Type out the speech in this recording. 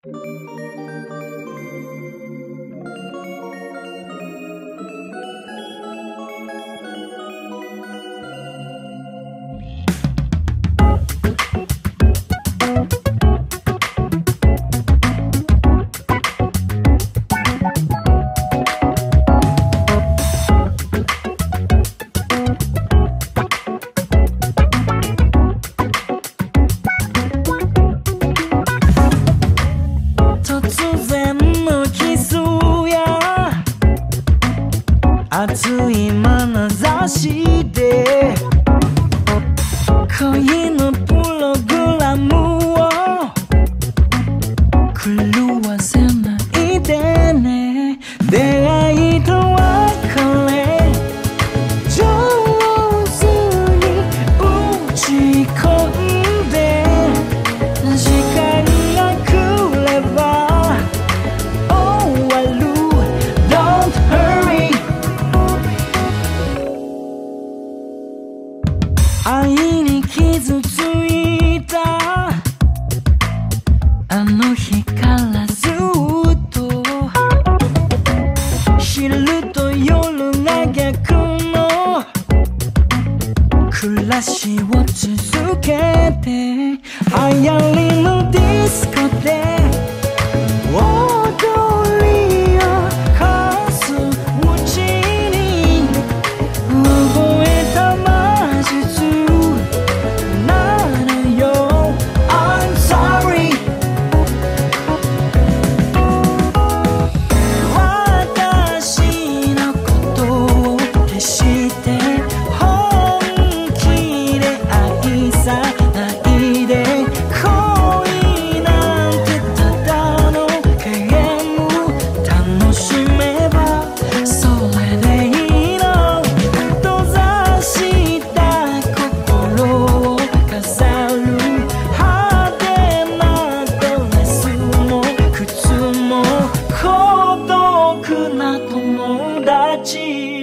熱い眼差しで恋のプログラムを狂わせないでね。出会いと別れ上手に打ち込んで時間が来れば終わる。 Don't hurry。愛に傷ついたあの日からずっと昼と夜が逆の暮らしを続けて流行りのディスコで踊りをかすうちに覚えた魔術なのよ。 I'm sorry。 私のことを決して本気で愛さないで。恋なんてただのゲーム。楽しめばそれでいいの。閉ざした心を飾る派手なドレスも靴も孤独な友達。